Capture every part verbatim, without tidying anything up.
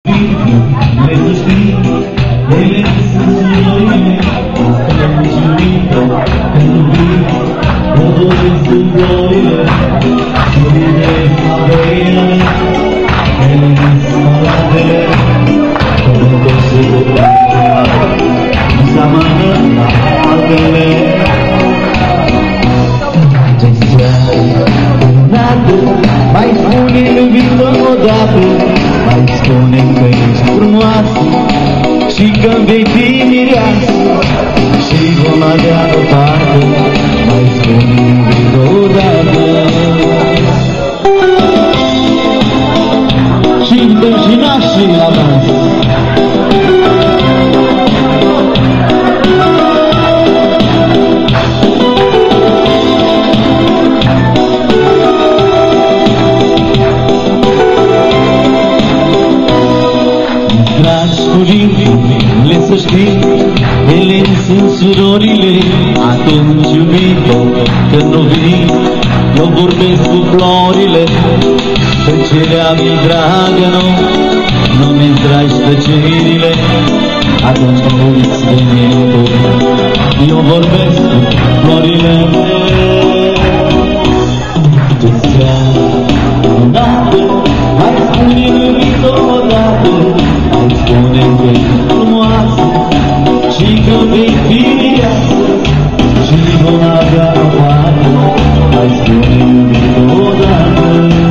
mais bonito vindo rodado, mais conectante formato, chegam bem timiraço, chegam na garotado, mais bonito vindo rodado, chegam ginásio na dança. Ele sensurorile atunci iubito când nu vii, eu vorbesc cu florile, tăcerea mi dragă, nu, nu-mi tragi tăcerile, atunci când uiți de mine, eu vorbesc cu florile. Ce seară odată, mai spune-mi iubito odată, mai spune-mi că ești frumoasă, și că vei fi viață, și vom avea o fată, mai spune-mi iubito odată.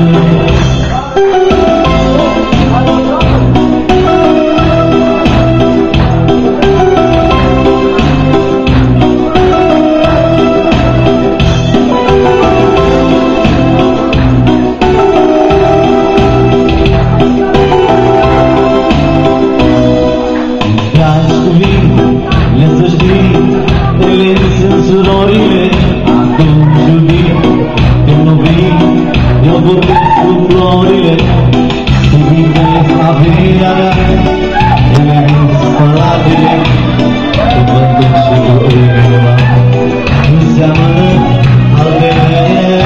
Surorile, atunci iubito, când nu vii, eu vorbesc cu florile, tu vintezi averea mea, ele nu spălatele, tu vândezi și cu inima, nu seamănă albele.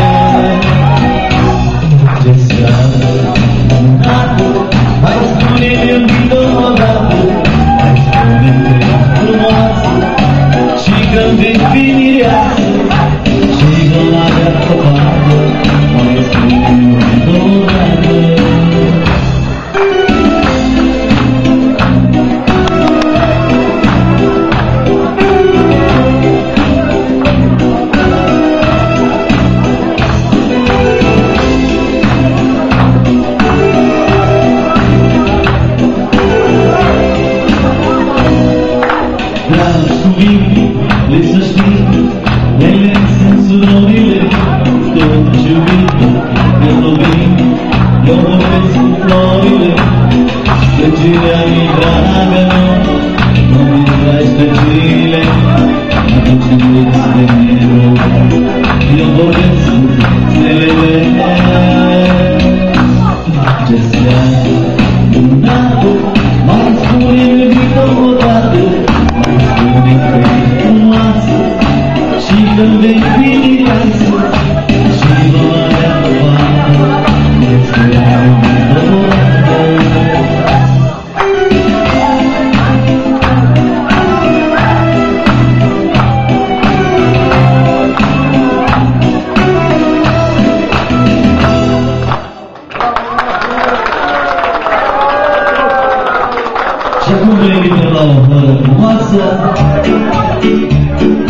Ce seară odată, mai spune-mi iubito odată, mai spune-mi că ești frumoasă, și când vei fi mireasă, și vom avea o fată, mai spune-mi iubito odată. Dragi cuvinte, să știi, ele sunt surorile, toți iubito, când nu vii, eu vorbesc cu florile, tăcerea mi dragă, nu, nu-mi tragi tăcerile, atunci când uiți de mine, eu vorbesc cu stelele. Ce seară odată, mai spune-mi iubito odată, spune că ești frumoasă, și când vei fi mireasă, și vom avea o fată, mai spune-mi iubito odată. Și acum vă invităm la o hără frumoasă.